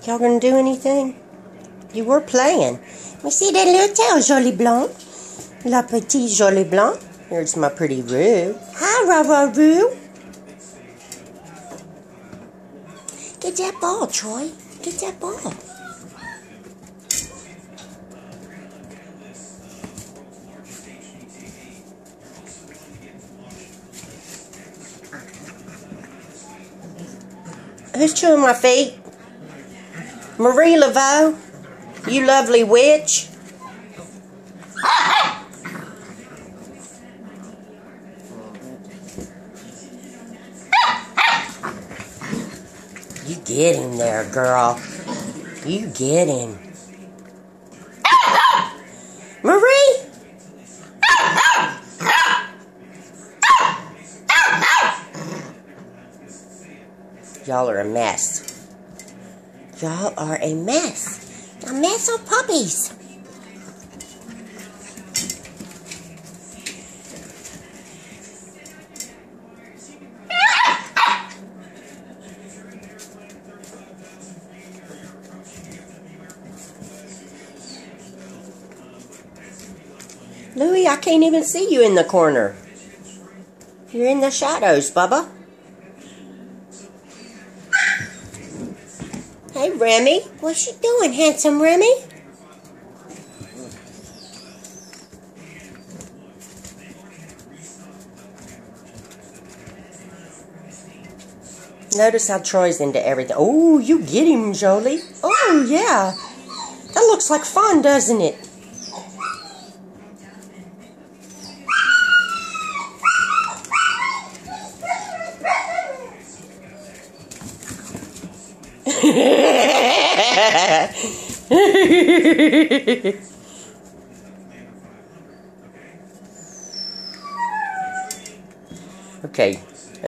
Y'all gonna do anything? You were playing. Let me see that little tail, Jolly Blanc. La petite Jolly Blanc. Here's my pretty Roo. Hi, Roo. Get that ball, Troy. Get that ball. Who's chewing my feet? Marie Laveau, you lovely witch. You get him there, girl. You get him. Marie! Y'all are a mess. Y'all are a mess. A mess of puppies. Louie, I can't even see you in the corner. You're in the shadows, Bubba. Hey, Remy. What you doing, handsome Remy? Notice how Troy's into everything. Oh, you get him, Jolie. Oh, yeah. That looks like fun, doesn't it? Okay,